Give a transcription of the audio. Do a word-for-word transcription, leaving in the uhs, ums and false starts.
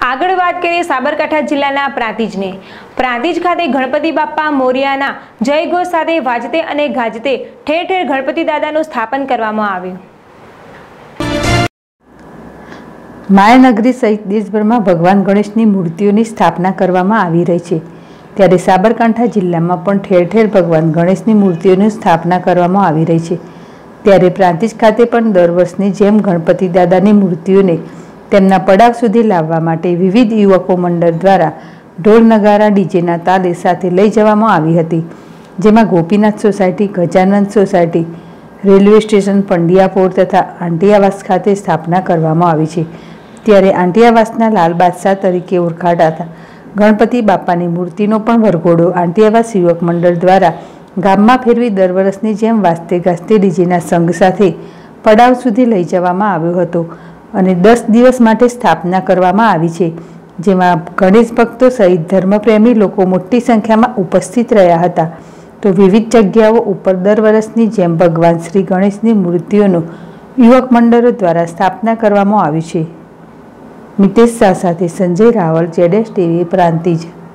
આગળ વાત કરીએ સાબરકાંઠા જિલ્લાના પ્રાંતિજને। પ્રાંતિજ ખાતે ગણપતિ બાપ્પા મોરિયાના જયઘોષ સાથે વાજતે અને ગાજતે ઠેર ઠેર ગણપતિ દાદાનું સ્થાપન કરવામાં આવ્યું। માયાનગરી સહિત દેશભરમાં ભગવાન ગણેશની મૂર્તિઓની સ્થાપના કરવામાં આવી રહી છે, ત્યારે સાબરકાંઠા જિલ્લામાં પણ ઠેર ઠેર ભગવાન ગણેશની મૂર્તિઓની સ્થાપના કરવામાં આવી રહી છે। ત્યારે પ્રાંતિજ ખાતે પણ દર વર્ષની જેમ ગણપતિ દાદાની મૂર્તિઓને તેમના પડાવ સુધી લાવવા માટે વિવિધ યુવકો મંડળ દ્વારા ઢોલ નગારા ડીજેના તાલે સાથે લઈ જવામાં આવી હતી, જેમાં Gopinath society, Gajanand society, railway station, Pandyapor તથા આંટિયાવાસ ખાતે સ્થાપના કરવામાં આવી છે। ત્યારે આંટિયાવાસના લાલ બાદશાહ તરીકે ઓળખાતા ગણપતિ બાપાની મૂર્તિનો પણ વરઘોડો આંટિયાવાસ યુવક મંડળ દ્વારા ગામમાં ફેરવી દર વર્ષની જેમ વાજતે ગાજતે ડીજેના સંઘ સાથે પડાવ સુધી લઈ જવામાં આવ્યો હતો અને દસ દિવસ માટે સ્થાપના કરવામાં આવી છે, જેમાં ગણેશ ભક્તો સહિત ધર્મપ્રેમી લોકો મોટી સંખ્યામાં ઉપસ્થિત રહ્યા હતા। તો વિવિધ જગ્યાઓ ઉપર દર વર્ષની જેમ ભગવાન શ્રી ગણેશની મૂર્તિઓનું યુવક મંડળો દ્વારા સ્થાપના કરવામાં આવી છે। મિતેશ શાહ સાથે સંજય રાવલ, જેડેશ ટીવી, પ્રાંતિજ।